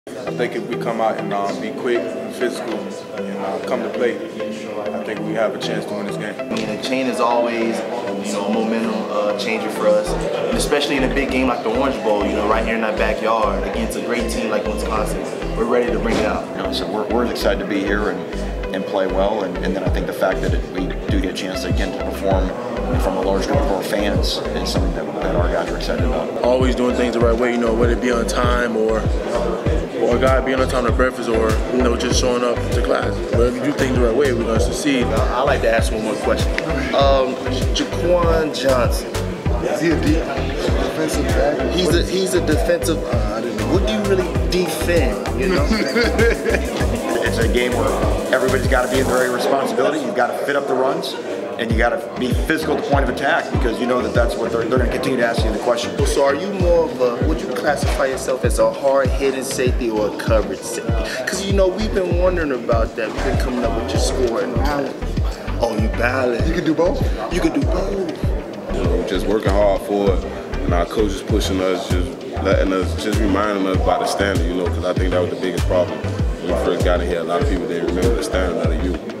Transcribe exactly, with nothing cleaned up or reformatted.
I think if we come out and uh, be quick and physical and uh, come to play, I think we have a chance to win this game. I mean, the chain is always, you know, a momentum uh, changer for us, and especially in a big game like the Orange Bowl, you know, right here in that backyard against a great team like Wisconsin. We're ready to bring it out. You know, so we're, we're excited to be here and, and play well, and, and then I think the fact that it, we do get a chance again to perform from a large group of our fans is something that, that our guys are excited about. Always doing things the right way, you know, whether it be on time or or a guy being on time to breakfast, or you know, just showing up to class. But if you do things the right way, we're gonna succeed. I'd like to ask one more question. Um, Jaquan Johnson. Is he a deep defensive back? He's a he's a defensive. Uh, I don't know. What do you really defend? You know. It's a game where everybody's got to be in their area of responsibility. You've got to fit up the runs, and you got to be physical at the point of attack, because you know that that's what they're, they're going to continue to ask you the question. So are you more of a, would you classify yourself as a hard-hitting safety or a coverage safety? Because, you know, we've been wondering about that. We've been coming up with your score. And oh, you balance. You can do both? You can do both. You know, just working hard for it, and our coaches pushing us, just letting us, just reminding us about the standard, you know, because I think that was the biggest problem. When we first got in here, a lot of people didn't remember the standard of the youth.